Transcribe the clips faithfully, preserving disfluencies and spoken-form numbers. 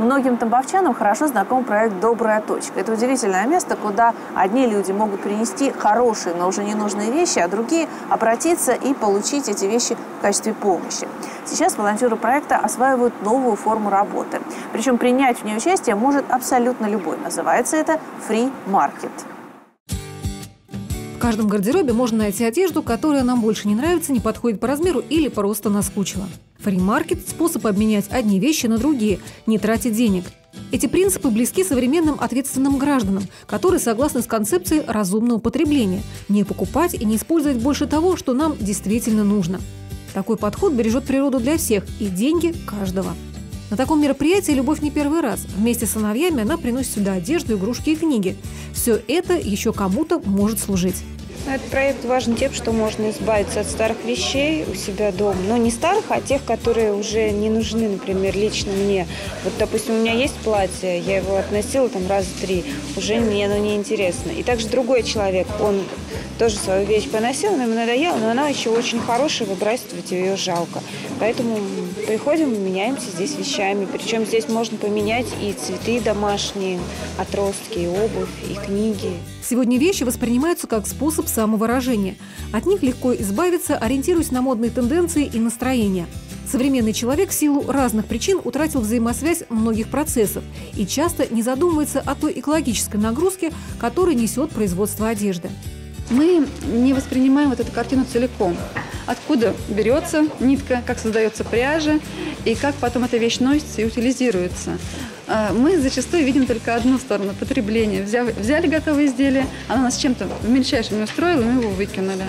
Многим тамбовчанам хорошо знаком проект «Добрая точка». Это удивительное место, куда одни люди могут принести хорошие, но уже ненужные вещи, а другие обратиться и получить эти вещи в качестве помощи. Сейчас волонтеры проекта осваивают новую форму работы. Причем принять в ней участие может абсолютно любой. Называется это «фри-маркет». В каждом гардеробе можно найти одежду, которая нам больше не нравится, не подходит по размеру или просто наскучила. Фри-маркет – способ обменять одни вещи на другие, не тратить денег. Эти принципы близки современным ответственным гражданам, которые согласны с концепцией разумного потребления – не покупать и не использовать больше того, что нам действительно нужно. Такой подход бережет природу для всех и деньги каждого. На таком мероприятии Любовь не первый раз. Вместе с сыновьями она приносит сюда одежду, игрушки и книги. Все это еще кому-то может служить. Этот проект важен тем, что можно избавиться от старых вещей у себя дома. Но не старых, а тех, которые уже не нужны, например, лично мне. Вот, допустим, у меня есть платье, я его относила там раза три, уже мне оно не интересно. И также другой человек, он тоже свою вещь поносил, но ему надоело, но она еще очень хорошая, выбрасывать ее жалко. Поэтому приходим и меняемся здесь вещами. Причем здесь можно поменять и цветы домашние, отростки, и обувь, и книги. Сегодня вещи воспринимаются как способ самовыражения. От них легко избавиться, ориентируясь на модные тенденции и настроения. Современный человек в силу разных причин утратил взаимосвязь многих процессов и часто не задумывается о той экологической нагрузке, которую несет производство одежды. Мы не воспринимаем вот эту картину целиком. Откуда берется нитка, как создается пряжа и как потом эта вещь носится и утилизируется. Мы зачастую видим только одну сторону – потребления. Взяли, взяли готовое изделие, оно нас чем-то в мельчайшем не устроило, и мы его выкинули.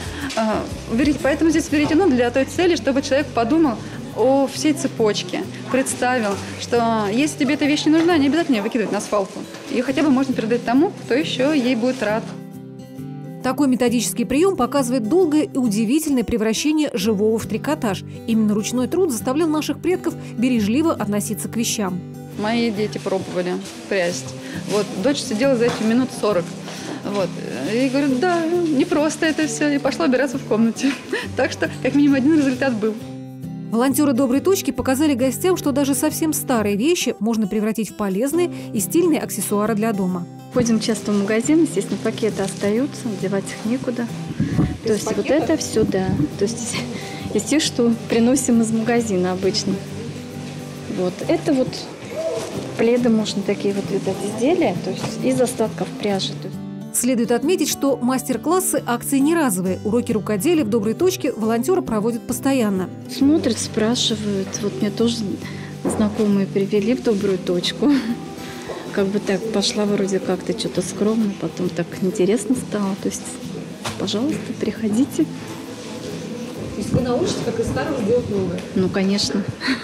Поэтому здесь веретено для той цели, чтобы человек подумал о всей цепочке, представил, что если тебе эта вещь не нужна, не обязательно ее выкидывать на свалку. Ее хотя бы можно передать тому, кто еще ей будет рад. Такой методический прием показывает долгое и удивительное превращение живого в трикотаж. Именно ручной труд заставлял наших предков бережливо относиться к вещам. Мои дети пробовали прясть. Вот, дочь сидела за эти минут сорок. Вот. И говорю, да, не просто это все. И пошла убираться в комнате. Так что, как минимум, один результат был. Волонтеры «Доброй точки» показали гостям, что даже совсем старые вещи можно превратить в полезные и стильные аксессуары для дома. Ходим часто в магазин, естественно, пакеты остаются, девать их некуда. То есть вот это все, да. То есть из тех, что приносим из магазина обычно. Вот. Это вот пледы можно такие вот видать изделия, то есть из остатков пряжи. Следует отметить, что мастер-классы акции не разовые. Уроки рукоделия в «Доброй точке» волонтеры проводят постоянно. Смотрят, спрашивают. Вот мне тоже знакомые привели в «Добрую точку». Как бы так пошла вроде как-то что-то скромно, потом так интересно стало. То есть, пожалуйста, приходите. То есть вы научитесь, как из старого сделать новое? Ну, конечно.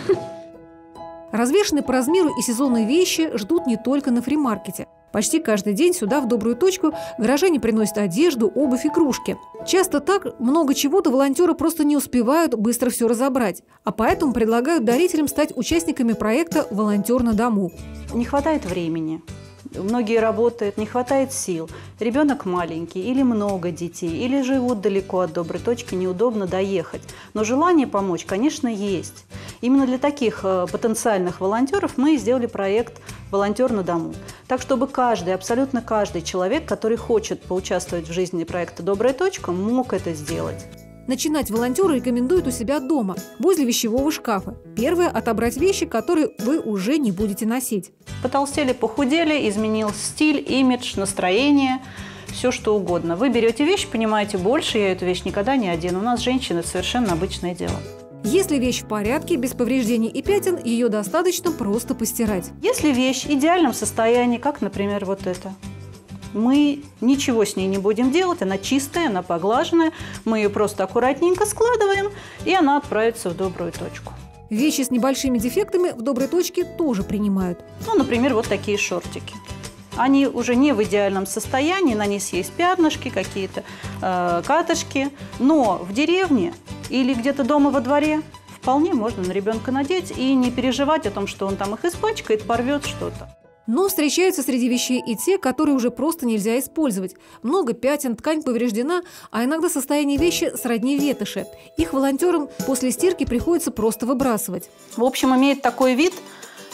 Развешанные по размеру и сезонные вещи ждут не только на фри-маркете. Почти каждый день сюда, в «Добрую точку», горожане приносят одежду, обувь, игрушки. Часто так много чего-то волонтеры просто не успевают быстро все разобрать, а поэтому предлагают дарителям стать участниками проекта «Волонтер на дому». Не хватает времени. Многие работают, не хватает сил. Ребенок маленький, или много детей, или живут далеко от «Доброй точки», неудобно доехать. Но желание помочь, конечно, есть. Именно для таких э, потенциальных волонтеров мы сделали проект «Волонтер на дому». Так, чтобы каждый, абсолютно каждый человек, который хочет поучаствовать в жизни проекта «Добрая точка», мог это сделать. Начинать волонтеры рекомендуют у себя дома, возле вещевого шкафа. Первое – отобрать вещи, которые вы уже не будете носить. Потолстели, похудели, изменился стиль, имидж, настроение, все что угодно. Вы берете вещь, понимаете, больше я эту вещь никогда не одену. У нас женщины – это совершенно обычное дело. Если вещь в порядке, без повреждений и пятен, ее достаточно просто постирать. Если вещь в идеальном состоянии, как, например, вот это, мы ничего с ней не будем делать, она чистая, она поглаженная, мы ее просто аккуратненько складываем, и она отправится в «Добрую точку». Вещи с небольшими дефектами в «Доброй точке» тоже принимают. Ну, например, вот такие шортики. Они уже не в идеальном состоянии, на них есть пятнышки, какие-то э, катышки, но в деревне или где-то дома во дворе вполне можно на ребенка надеть и не переживать о том, что он там их испачкает, порвет что-то. Но встречаются среди вещей и те, которые уже просто нельзя использовать. Много пятен, ткань повреждена, а иногда состояние вещи сродни ветоши. Их волонтерам после стирки приходится просто выбрасывать. В общем, имеет такой вид,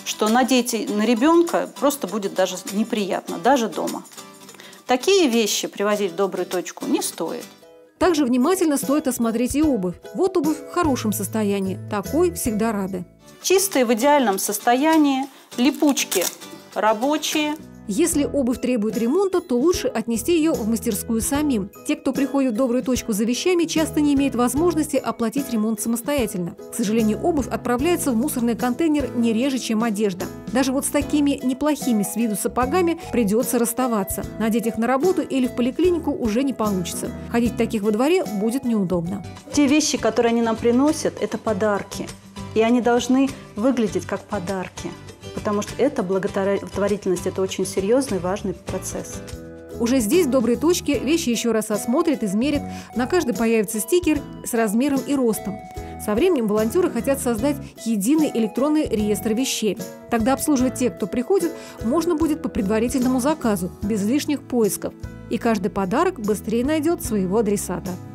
что надеть на ребенка просто будет даже неприятно, даже дома. Такие вещи привозить в добрую точку не стоит. Также внимательно стоит осмотреть и обувь. Вот обувь в хорошем состоянии. Такой всегда рады. Чистые, в идеальном состоянии, липучки рабочие. Если обувь требует ремонта, то лучше отнести ее в мастерскую самим. Те, кто приходит в добрую точку за вещами, часто не имеют возможности оплатить ремонт самостоятельно. К сожалению, обувь отправляется в мусорный контейнер не реже, чем одежда. Даже вот с такими неплохими с виду сапогами придется расставаться. Надеть их на работу или в поликлинику уже не получится. Ходить в таких во дворе будет неудобно. Те вещи, которые они нам приносят, это подарки. И они должны выглядеть как подарки. Потому что это благотворительность, это очень серьезный, важный процесс. Уже здесь, в доброй точке, вещи еще раз осмотрят, измерят. На каждой появится стикер с размером и ростом. Со временем волонтеры хотят создать единый электронный реестр вещей. Тогда обслуживать тех, кто приходит, можно будет по предварительному заказу, без лишних поисков. И каждый подарок быстрее найдет своего адресата.